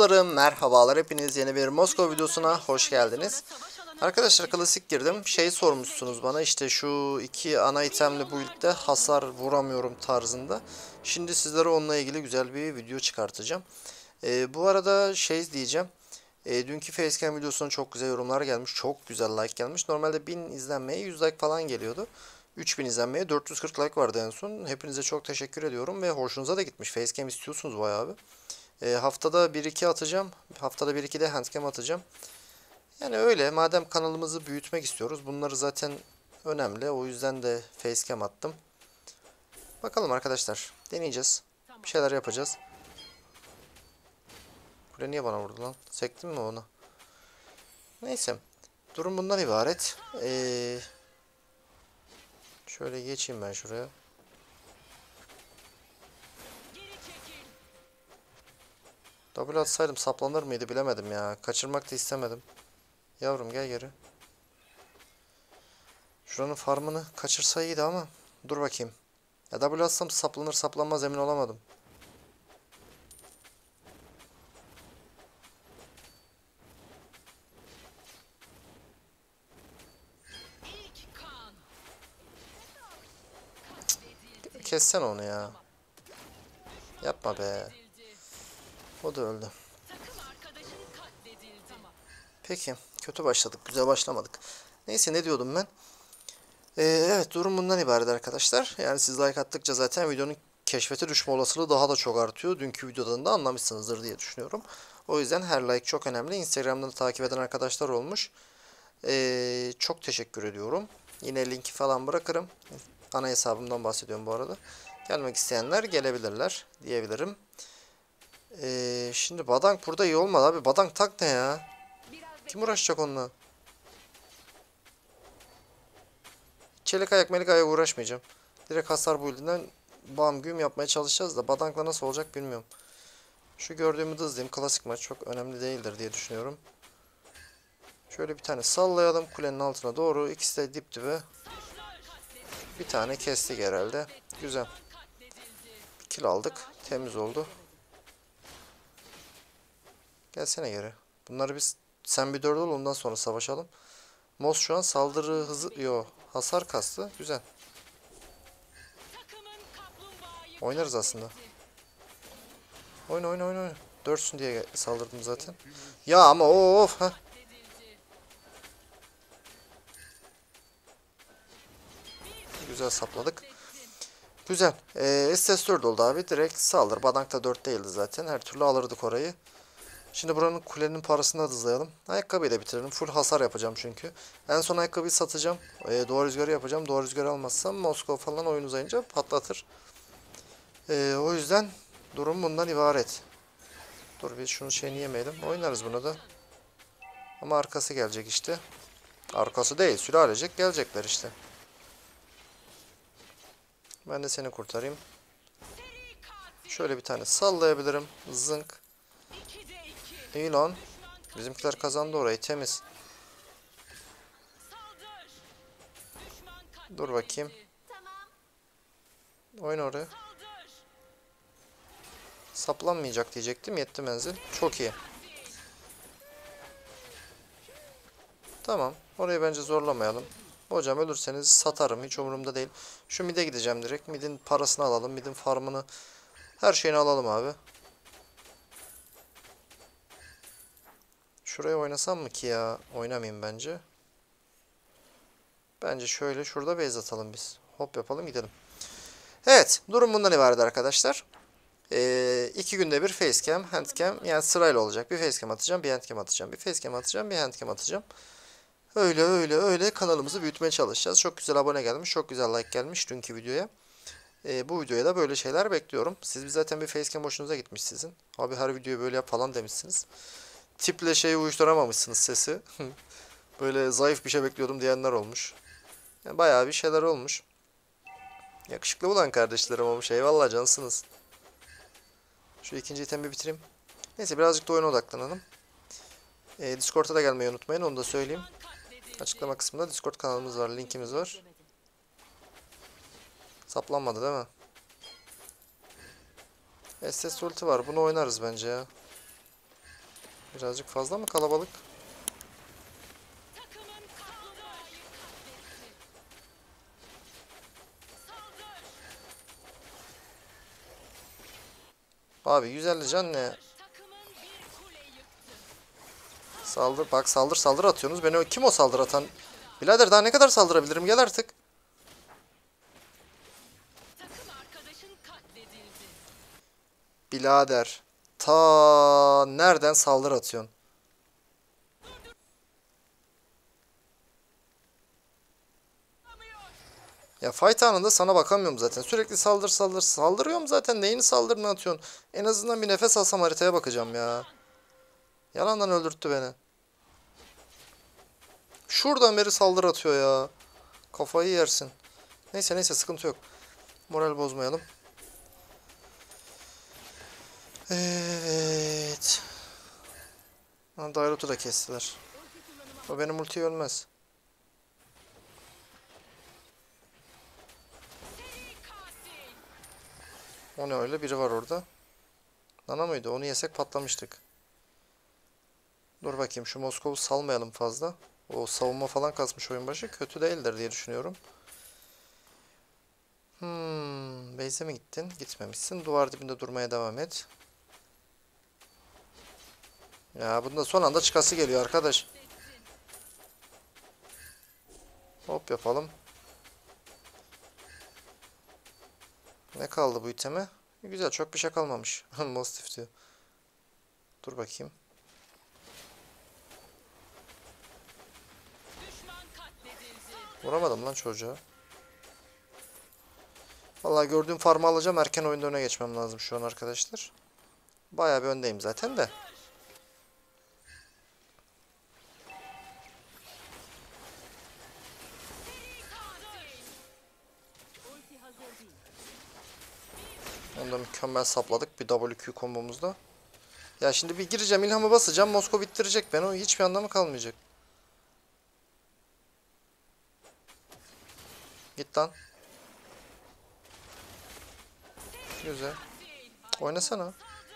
Dostlarım merhabalar, hepiniz yeni bir Moskova videosuna hoş geldiniz. Arkadaşlar klasik girdim. Şey sormuşsunuz bana, işte şu iki ana itemle birlikte hasar vuramıyorum tarzında. Şimdi sizlere onunla ilgili güzel bir video çıkartacağım. Bu arada şey diyeceğim. Dünkü facecam videosuna çok güzel yorumlar gelmiş. Çok güzel like gelmiş. Normalde 1000 izlenmeye 100 like falan geliyordu. 3000 izlenmeye 440 like vardı en son. Hepinize çok teşekkür ediyorum ve hoşunuza da gitmiş. Facecam istiyorsunuz bayağı bir. Haftada 1-2 atacağım. Haftada 1-2 de handcam atacağım. Yani öyle. Madem kanalımızı büyütmek istiyoruz. Bunları zaten önemli. O yüzden de facecam attım. Bakalım arkadaşlar. Deneyeceğiz. Bir şeyler yapacağız. Kule niye bana vurdu lan? Sektim mi onu? Neyse. Durum bundan ibaret. Şöyle geçeyim ben şuraya. W atsaydım saplanır mıydı bilemedim ya. Kaçırmak da istemedim. Yavrum gel geri. Şuranın farmını kaçırsa iyiydi ama. Dur bakayım. Ya W atsam saplanır saplanmaz emin olamadım. Kessen onu ya. Yapma be. O da öldü. Peki. Kötü başladık. Güzel başlamadık. Neyse, ne diyordum ben? Evet, durum bundan ibaret arkadaşlar. Yani siz like attıkça zaten videonun keşfete düşme olasılığı daha da çok artıyor. Dünkü videodan da anlamışsınızdır diye düşünüyorum. O yüzden her like çok önemli. Instagram'dan da takip eden arkadaşlar olmuş. Çok teşekkür ediyorum. Yine linki falan bırakırım. Ana hesabımdan bahsediyorum bu arada. Gelmek isteyenler gelebilirler diyebilirim. Şimdi Badank burada iyi olmadı abi. Badank tak ne ya? Kim uğraşacak onunla? Çelik ayak melik ayak uğraşmayacağım. Direkt hasar build'inden bam güm yapmaya çalışacağız da Badank'la nasıl olacak bilmiyorum. Şu gördüğümü de hızlayayım. Klasik maç çok önemli değildir diye düşünüyorum. Şöyle bir tane sallayalım kulenin altına doğru. İkisi de dip dibe. Bir tane kestik herhalde. Güzel. Kill aldık. Temiz oldu. Gelsene geri. Bunları biz sen bir 4 ol, ondan sonra savaşalım. Moz şu an saldırı hızı yo hasar kastı. Güzel. Oynarız aslında. Oyna oyna oyna oyna. 4'sün diye saldırdım zaten. Ya ama of ha. Güzel sapladık. Güzel. SS 4 oldu abi. Direkt saldır. Badank da 4 değildi zaten. Her türlü alırdık orayı. Şimdi buranın kulenin parasını da hızlayalım. Ayakkabıyı da bitirelim. Full hasar yapacağım çünkü. En son ayakkabıyı satacağım. Duvar rüzgarı yapacağım. Duvar rüzgarı almazsam Moskova falan oyun uzayınca patlatır. O yüzden durum bundan ibaret. Dur bir şunu şeyini yemeyelim. Oynarız bunu da. Ama arkası gelecek işte. Arkası değil. Sülalecek gelecekler işte. Ben de seni kurtarayım. Şöyle bir tane sallayabilirim. Zınk. İyi lan. Bizimkiler kazandı orayı. Temiz. Dur bakayım. Oyna oraya. Saplanmayacak diyecektim. Yetti menzil. Çok iyi. Tamam. Orayı bence zorlamayalım. Hocam ölürseniz satarım. Hiç umurumda değil. Şu mid'e gideceğim direkt. Mid'in parasını alalım. Mid'in farmını. Her şeyini alalım abi. Şuraya oynasam mı ki ya? Oynamayayım bence. Bence şöyle şurada base atalım biz. Hop yapalım gidelim. Evet. Durum bundan ibaret arkadaşlar. 2 günde bir facecam, handcam, yani sırayla olacak. Bir facecam atacağım, bir handcam atacağım. Bir facecam atacağım, bir handcam atacağım. Öyle öyle öyle kanalımızı büyütmeye çalışacağız. Çok güzel abone gelmiş, çok güzel like gelmiş dünkü videoya. Bu videoya da böyle şeyler bekliyorum. Siz zaten bir facecam hoşunuza gitmiş sizin. Abi her videoyu böyle yap falan demişsiniz. Tiple şeyi uyuşturamamışsınız sesi. Böyle zayıf bir şey bekliyordum diyenler olmuş. Yani bayağı bir şeyler olmuş. Yakışıklı olan kardeşlerim olmuş. Eyvallah cansınız. Şu ikinci itemi bitireyim. Neyse birazcık da oyuna odaklanalım. Discord'a da gelmeyi unutmayın, onu da söyleyeyim. Açıklama kısmında Discord kanalımız var, linkimiz var. Saplanmadı değil mi? SS ulti var, bunu oynarız bence ya. Birazcık fazla mı kalabalık? Abi 150 can ne? Saldır. Bak saldır saldır atıyorsunuz. Kim o saldır atan? Birader daha ne kadar saldırabilirim? Gel artık. Birader. Ta nereden saldır atıyorsun? Ya fight anında sana bakamıyorum zaten. Sürekli saldır saldır. Saldırıyorum zaten. Neyini saldırını atıyorsun? En azından bir nefes alsam haritaya bakacağım ya. Yalandan öldürttü beni. Şuradan beri saldır atıyor ya. Kafayı yersin. Neyse neyse sıkıntı yok. Moral bozmayalım. Evet. Dairot'u da kestiler. O benim ultiyi ölmez. O ne öyle? Biri var orada. Nana mıydı? Onu yesek patlamıştık. Dur bakayım şu Moskov'u salmayalım fazla. O savunma falan kasmış oyun başı. Kötü değildir diye düşünüyorum. Base'e mi gittin? Gitmemişsin. Duvar dibinde durmaya devam et. Ya bunda son anda çıkası geliyor arkadaş. Hop yapalım. Ne kaldı bu iteme? Güzel çok bir şey kalmamış. Mastiff diyor. Dur bakayım. Vuramadım lan çocuğa. Vallahi gördüğüm farmı alacağım. Erken oyunda öne geçmem lazım şu an arkadaşlar. Bayağı bir öndeyim zaten de. Onu da mükemmel sapladık bir WQ kombomuzda. Ya şimdi bir gireceğim, ilhamı basacağım. Moskova bittirecek beni. O hiçbir anlamı kalmayacak. Git lan. Güzel. Oynasana.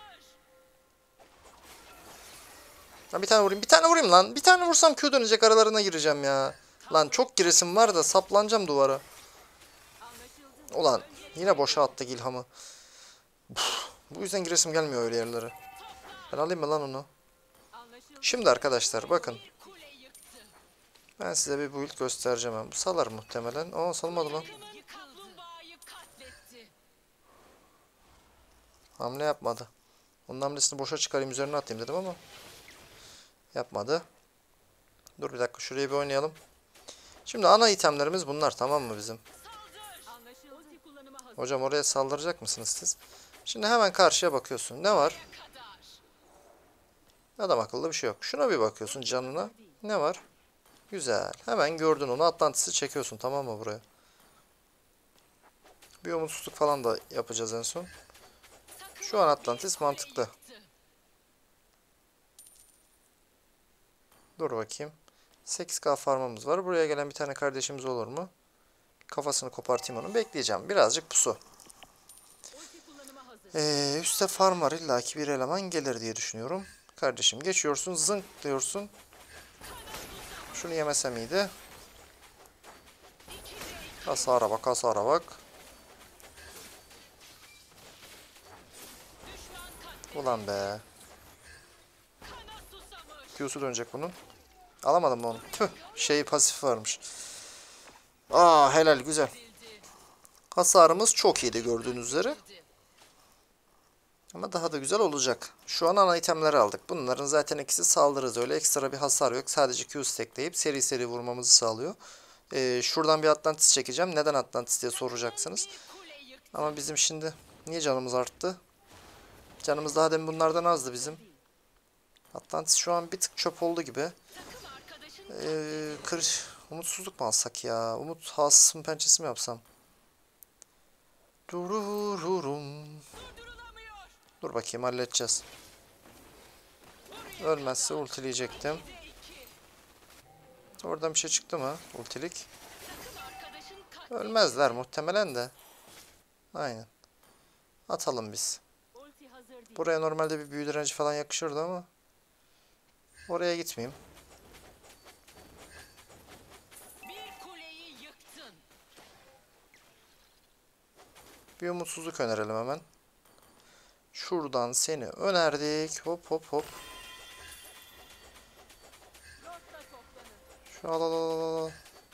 Lan bir tane vurayım. Bir tane vurayım lan. Bir tane vursam Q dönecek, aralarına gireceğim ya. Lan çok giresim var da saplanacağım duvara. Ulan yine boşa attık ilhamı. Bu yüzden giresim gelmiyor öyle yerlere. Ben alayım mı lan onu? Şimdi arkadaşlar bakın. Ben size bir build göstereceğim. Bu salar muhtemelen. Aa salmadı lan. Hamle yapmadı. Onun hamlesini boşa çıkarayım üzerine atayım dedim ama. Yapmadı. Dur bir dakika şuraya bir oynayalım. Şimdi ana itemlerimiz bunlar tamam mı bizim? Hocam oraya saldıracak mısınız siz? Şimdi hemen karşıya bakıyorsun. Ne var? Adam akıllı bir şey yok. Şuna bir bakıyorsun canına. Ne var? Güzel. Hemen gördün onu. Atlantis'i çekiyorsun tamam mı buraya? Bir umutsuzluk falan da yapacağız en son. Şu an Atlantis mantıklı. Dur bakayım. 8K farmımız var. Buraya gelen bir tane kardeşimiz olur mu? Kafasını kopartayım onu. Bekleyeceğim. Birazcık pusu. Üste farm var. İlla ki bir eleman gelir diye düşünüyorum. Kardeşim geçiyorsun. Zınk diyorsun. Şunu yemesem iyiydi. Hasara bak, hasara bak. Ulan be. Q'su dönecek bunun. Alamadım mı onu? Tüh. Şey pasif varmış. Aa helal güzel. Hasarımız çok iyiydi gördüğünüz üzere. Ama daha da güzel olacak. Şu an ana itemleri aldık. Bunların zaten ikisi saldırı öyle. Ekstra bir hasar yok. Sadece Q stackleyip seri seri vurmamızı sağlıyor. Şuradan bir Atlantis çekeceğim. Neden Atlantis diye soracaksınız. Ama bizim şimdi niye canımız arttı? Canımız daha demin bunlardan azdı bizim. Atlantis şu an bir tık çöp oldu gibi. Umutsuzluk mu alsak ya? Umut hasım pençesi mi yapsam? Dururum. Dur bakayım halledeceğiz. Ölmezse ultileyecektim. Oradan bir şey çıktı mı? Ultilik. Ölmezler muhtemelen de. Aynen. Atalım biz. Buraya normalde bir büyü direnci falan yakışırdı ama. Oraya gitmeyeyim. Bir umutsuzluk önerelim hemen. Şuradan seni önerdik. Hop hop hop. Şu al.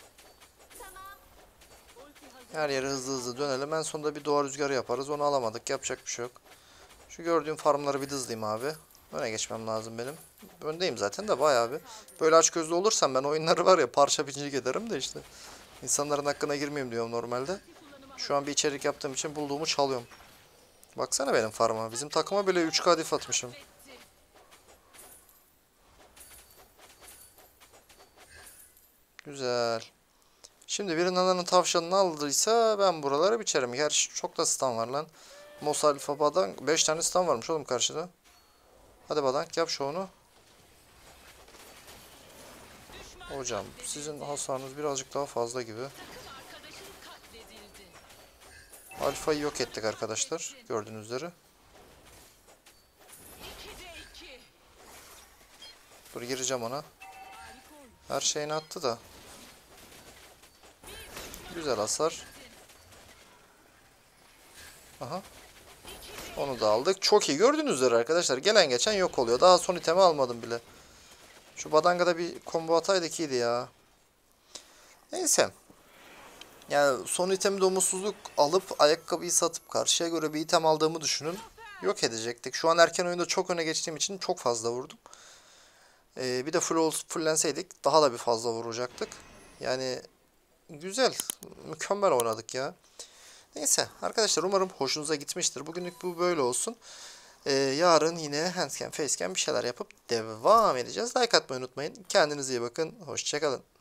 Her yere hızlı hızlı dönelim. En sonunda bir doğa rüzgarı yaparız. Onu alamadık. Yapacak bir şey yok. Şu gördüğüm farmları bir hızlayayım abi. Öne geçmem lazım benim. Öndeyim zaten de bayağı bir. Böyle açgözlü olursam ben oyunları var ya parça pinçik ederim de işte. İnsanların hakkına girmeyeyim diyorum normalde. Şu an bir içerik yaptığım için bulduğumu çalıyorum. Baksana benim farma. Bizim takıma bile 3K diff atmışım. Güzel. Şimdi birinin ananın tavşanını aldıysa ben buraları biçerim. Gerçi çok da stun var lan. Mos Alfa Badank. 5 tane stun varmış oğlum karşıda. Hadi Badank yap şovunu. Hocam sizin hasarınız birazcık daha fazla gibi. Alfa'yı yok ettik arkadaşlar. Gördüğünüz üzere. Dur gireceğim ona. Her şeyini attı da. Güzel hasar. Aha. Onu da aldık. Çok iyi. Gördüğünüz üzere arkadaşlar. Gelen geçen yok oluyor. Daha son itemi almadım bile. Şu Badanga'da bir combo ataydık iyiydi ya. Neyse. Yani son itemi de umutsuzluk alıp ayakkabıyı satıp karşıya göre bir item aldığımı düşünün. Yok edecektik. Şu an erken oyunda çok öne geçtiğim için çok fazla vurdum. Bir de fullenseydik daha da bir fazla vuracaktık. Yani güzel. Mükemmel oynadık ya. Neyse arkadaşlar umarım hoşunuza gitmiştir. Bugünlük bu böyle olsun. Yarın yine handcam, facecam bir şeyler yapıp devam edeceğiz. Like atmayı unutmayın. Kendinize iyi bakın. Hoşçakalın.